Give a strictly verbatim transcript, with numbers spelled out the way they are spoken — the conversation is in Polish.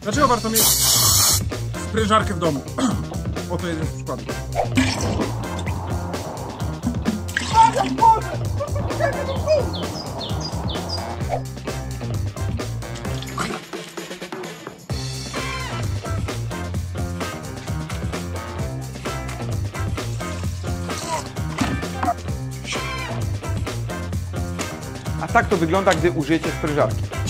Dlaczego warto mieć sprężarkę w domu? Oto jeden z przykładów. A tak to wygląda, gdy użyjecie sprężarki.